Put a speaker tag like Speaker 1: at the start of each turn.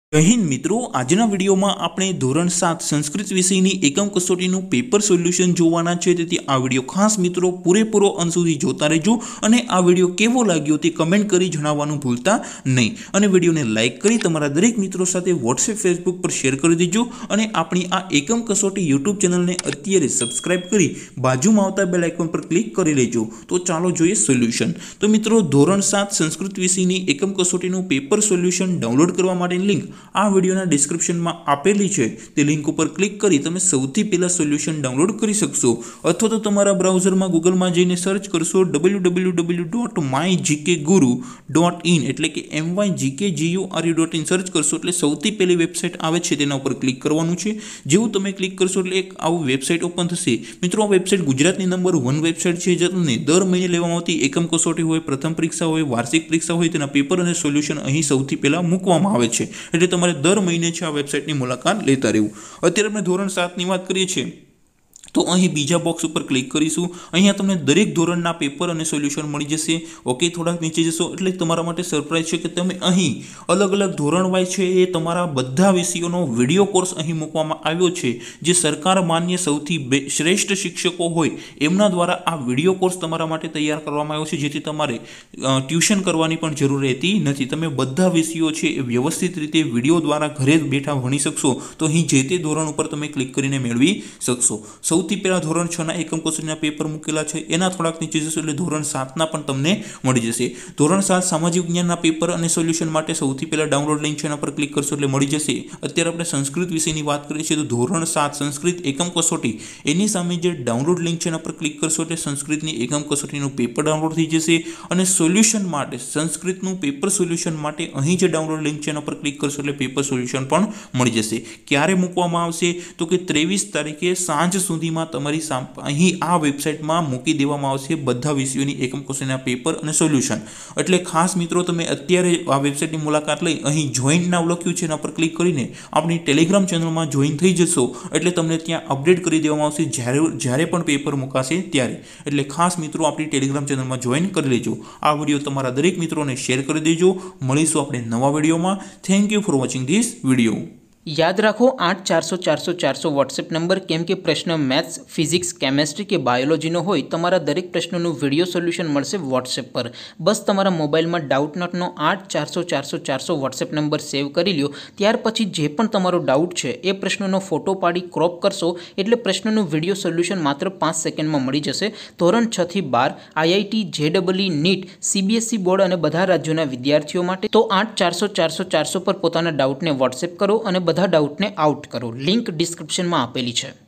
Speaker 1: जय हिंद मित्रों, आजना विडियो में आपणे धोरण 7 संस्कृत विषयनी एकम कसोटीनुं पेपर सोल्यूशन जोवाना छे। तेथी आ विडियो खास मित्रों पूरेपूरो अंत सुधी जोता रहेजो अने आ विडियो केवो लाग्यो ते कमेंट करी जणाववानुं भूलता नहीं अने विडियोने लाइक करी तमारा दरेक मित्रों साथे व्हाट्सएप फेसबुक पर शेर करी देजो अने आपणी आ एकम कसोटी यूट्यूब चेनलने अत्यारे सब्सक्राइब करी बाजुमां आवता बेल आइकन पर क्लिक करी लेजो। तो चालो जोईए सोल्यूशन। तो मित्रों धोरण 7 संस्कृत विषयनी एकम कसोटीनुं पेपर सोल्यूशन डाउनलॉड करवा माटेनी लिंक आ विडियोना डिस्क्रिप्शन में आपेली है। ते लिंक पर क्लिक करी तमे सौथी पहला सोल्यूशन डाउनलॉड करी शकशो अथवा तो तमारा ब्राउजर में गूगल में जईने सर्च करशो www.mygkguru.in एटले कि mygkguru.in सर्च करशो एटले सौथी पहली वेबसाइट आवे छे तेना पर क्लिक करवानुं छे। जेवुं तमे क्लिक करशो एटले एक आवुं वेबसाइट ओपन थशे। मित्रों आ वेबसाइट गुजरातनी नंबर 1 वेबसाइट छे जेने दर महीने लेवामां आवती एकम कसोटी होय, प्रथम परीक्षा होय, वार्षिक परीक्षा होय तेना पेपर अने सोल्यूशन અહીં સૌથી પહેલા મૂકવામાં આવે છે। એટલે તમારે દર મહિને છે આ વેબસાઇટની મુલાકાત લેતા રહેવું। અત્યારે આપણે ધોરણ 7 ની વાત કરીએ છીએ तो अहीं बीजा बॉक्स पर क्लिक करीशुं। अहींया तमने दरेक धोरणना पेपर अने सोल्यूशन मळी जशे। ओके, थोड़ा नीचे जशो एटले तमारा माटे सरप्राइज छे कि तमे अहीं अलग अलग धोरण वाइज छे ए तमारा बधा विषयोनो विडियो कोर्स अहीं मूकवामां आव्यो छे जे सरकार मान्य सौथी श्रेष्ठ शिक्षको होय एमना द्वारा आ विडियो कोर्स तमारा माटे तैयार करवामां आव्यो छे जेथी तमारे ट्यूशन करवानी पण जरूर रहती नथी। तमे बधा विषयो छे ए व्यवस्थित रीते विडियो द्वारा घरे बैठा भणी शकशो। तो अहीं जे ते धोरण उपर तमे क्लिक करीने मेळवी शकशो। સૌથી પહેલા ધોરણ 6 ના એકમ કસોટીના પેપર મૂકેલા છે એના થોડાક નીચે જશો એટલે ધોરણ 7 ના પણ તમને મળી જશે। ધોરણ 7 સામાજિક વિજ્ઞાનના પેપર અને સોલ્યુશન માટે સૌથી પહેલા ડાઉનલોડ લિંક છે એના પર ક્લિક કરશો એટલે મળી જશે। અત્યારે આપણે સંસ્કૃત વિષયની વાત કરીએ છીએ તો ધોરણ 7 સંસ્કૃત એકમ કસોટી એની સામે જે ડાઉનલોડ લિંક છે એના પર ક્લિક કરશો એટલે સંસ્કૃતની એકમ કસોટીનું પેપર ડાઉનલોડ થઈ જશે અને સોલ્યુશન માટે સંસ્કૃતનું પેપર સોલ્યુશન માટે અહીં જે ડાઉનલોડ લિંક છે એના પર ક્લિક કરશો એટલે પેપર સોલ્યુશન પણ મળી જશે। ક્યારે મૂકવામાં આવશે તો કે 23 તારીખે સાંજ સુધીમાં તમારી અહીં આ વેબસાઇટમાં મૂકી દેવામાં આવશે બધા વિષયોની એકમ કસોટીના પેપર અને સોલ્યુશન। એટલે ખાસ મિત્રો તમે અત્યારે આ વેબસાઇટની મુલાકાત લઈ અહીં જોઈન નામ લખ્યું છે એના પર ક્લિક કરીને આપણી ટેલિગ્રામ ચેનલમાં જોઈન થઈ જશો એટલે તમને ત્યાં અપડેટ કરી દેવામાં આવશે જ્યારે પણ પેપર મુકાશે ત્યારે। એટલે ખાસ મિત્રો આપણી ટેલિગ્રામ ચેનલમાં જોઈન કરી લેજો। આ વિડીયો તમારા દરેક મિત્રોને શેર કરી દેજો। મળીશું આપણે નવા વિડીયોમાં। Thank you for watching this video.
Speaker 2: याद रखो 8400400 वॉट्सएप नंबर केम के प्रश्न मैथ्स, फिजिक्स, केमिस्ट्री के बायोलॉजी नो होय तमारा दरेक प्रश्नों विडियो सोल्यूशन मळशे व्हाट्सएप पर। बस तमारा मोबाइल में डाउट नॉटनो 8400400 वॉट्सएप नंबर सेव करी ल्यो। त्यार पछी जे पण तमारो डाउट छे ए प्रश्नों फोटो पाड़ी क्रॉप करशो एटले प्रश्नों विडियो सोल्यूशन मात्र 5 सेकंड में मळी जशे। धोरण 6 થી 12 IIT, JEE, NEET, CBSE board और बधा राज्यों विद्यार्थीओ माटे तो 8400400 पर पोताना डाउट ने व्हाट्सएप करो और બધા ડાઉટને આઉટ કરો। લિંક ડિસ્ક્રિપ્શનમાં આપેલી છે।